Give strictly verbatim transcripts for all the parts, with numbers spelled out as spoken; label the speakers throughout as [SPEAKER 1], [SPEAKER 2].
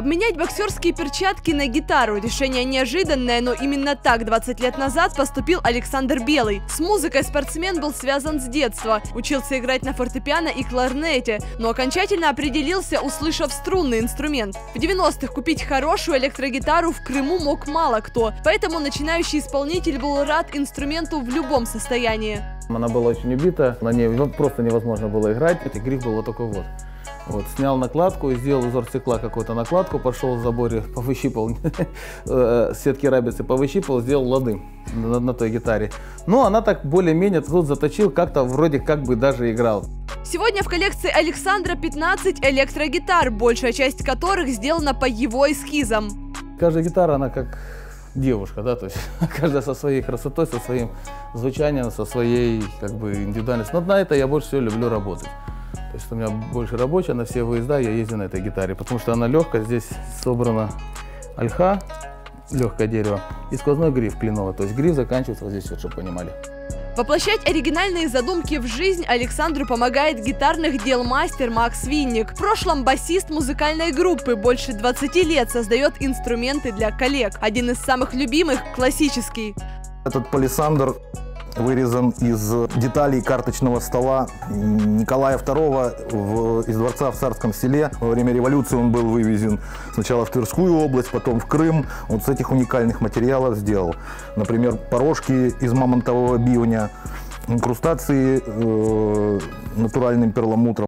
[SPEAKER 1] Обменять боксерские перчатки на гитару – решение неожиданное, но именно так двадцать лет назад поступил Александр Белый. С музыкой спортсмен был связан с детства, учился играть на фортепиано и кларнете, но окончательно определился, услышав струнный инструмент. В девяностых купить хорошую электрогитару в Крыму мог мало кто, поэтому начинающий исполнитель был рад инструменту в любом состоянии.
[SPEAKER 2] Она была очень убита, на ней просто невозможно было играть, и гриф был вот такой вот. Вот, снял накладку, сделал узор стекла какую-то накладку, пошел в заборе, повыщипал сетки рабицы, повыщипал, сделал лады на, на той гитаре. Но она так более-менее тут заточил, как-то вроде как бы даже играл.
[SPEAKER 1] Сегодня в коллекции Александра пятнадцать электрогитар, большая часть которых сделана по его эскизам.
[SPEAKER 2] Каждая гитара, она как девушка, да, то есть каждая со своей красотой, со своим звучанием, со своей как бы индивидуальностью. Но на это я больше всего люблю работать. То есть у меня больше рабочая, на все выезда я езжу на этой гитаре, потому что она легкая, здесь собрана ольха, легкое дерево, и сквозной гриф кленовый, то есть гриф заканчивается вот здесь, вот, чтобы понимали.
[SPEAKER 1] Воплощать оригинальные задумки в жизнь Александру помогает гитарных дел мастер Макс Винник. В прошлом басист музыкальной группы, больше двадцати лет создает инструменты для коллег. Один из самых любимых – классический.
[SPEAKER 3] Этот палисандр вырезан из деталей карточного стола Николая второго в, из дворца в Царском Селе. Во время революции он был вывезен сначала в Тверскую область, потом в Крым. Вот с этих уникальных материалов сделал. Например, порожки из мамонтового бивня, инкрустации э, натуральным перламутром.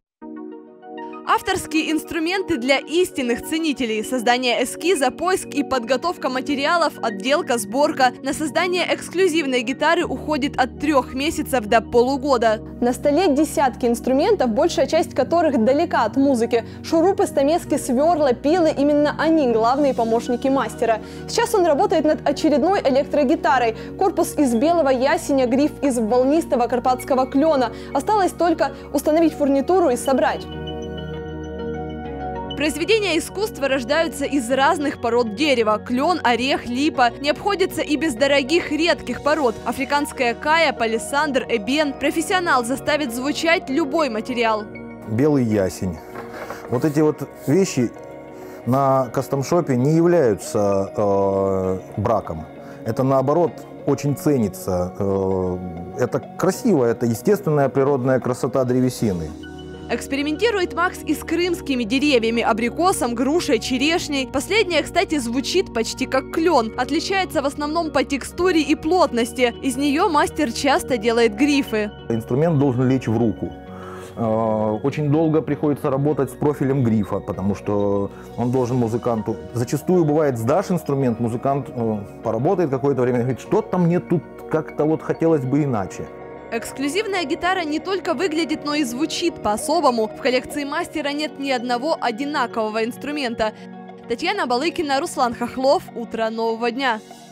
[SPEAKER 1] Авторские инструменты для истинных ценителей. Создание эскиза, поиск и подготовка материалов, отделка, сборка. На создание эксклюзивной гитары уходит от трех месяцев до полугода. На столе десятки инструментов, большая часть которых далека от музыки. Шурупы, стамески, сверла, пилы – именно они главные помощники мастера. Сейчас он работает над очередной электрогитарой. Корпус из белого ясеня, гриф из волнистого карпатского клена. Осталось только установить фурнитуру и собрать. Произведения искусства рождаются из разных пород дерева. Клен, орех, липа. Не обходится и без дорогих редких пород. Африканская кая, палисандр, эбен. Профессионал заставит звучать любой материал.
[SPEAKER 3] Белый ясень. Вот эти вот вещи на кастом-шопе не являются э, браком. Это наоборот очень ценится. Э, это красиво, это естественная природная красота древесины.
[SPEAKER 1] Экспериментирует Макс и с крымскими деревьями – абрикосом, грушей, черешней. Последняя, кстати, звучит почти как клен. Отличается в основном по текстуре и плотности. Из нее мастер часто делает грифы.
[SPEAKER 3] Инструмент должен лечь в руку. Очень долго приходится работать с профилем грифа, потому что он должен музыканту... Зачастую бывает, сдашь инструмент, музыкант поработает какое-то время и говорит, что-то мне тут как-то вот хотелось бы иначе.
[SPEAKER 1] Эксклюзивная гитара не только выглядит, но и звучит по-особому. В коллекции мастера нет ни одного одинакового инструмента. Татьяна Балыкина, Руслан Хохлов. Утро нового дня.